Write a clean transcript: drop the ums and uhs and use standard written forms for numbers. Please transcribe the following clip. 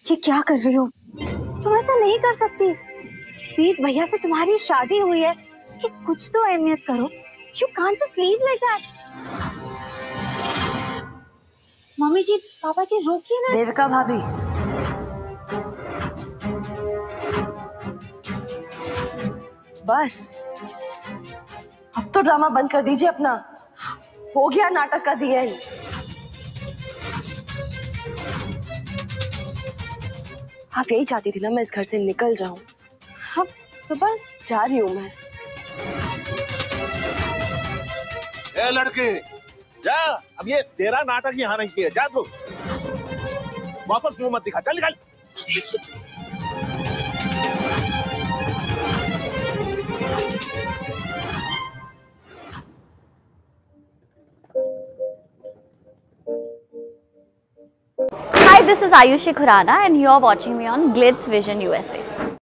ये क्या कर रही हो? तुम ऐसा नहीं कर सकती। देख, भैया से तुम्हारी शादी हुई है, उसकी कुछ तो अहमियत करो। You can't just leave like that. Mummy जी, पापा जी, रोकिए ना। देविका भाभी, बस अब तो ड्रामा बंद कर दीजिए अपना। हो गया नाटक का दी एंड। आप यही चाहती थी ना मैं इस घर से निकल जाऊं। हाँ, तो बस जा रही हूं मैं। ए लड़के, जा। अब ये तेरा नाटक यहाँ नहीं चाहिए। जा तू, वापस मुंह मत दिखा। चल निकल। Hi, this is Ayushi Khurana and you are watching me on Glitz Vision USA.